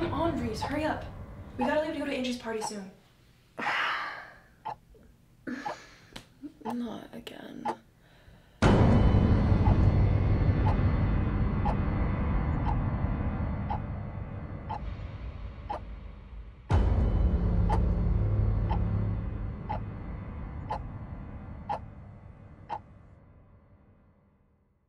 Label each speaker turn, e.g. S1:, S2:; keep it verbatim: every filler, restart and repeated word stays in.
S1: Come on, Reese, hurry up. We gotta leave to go to Angie's party soon.
S2: Not again.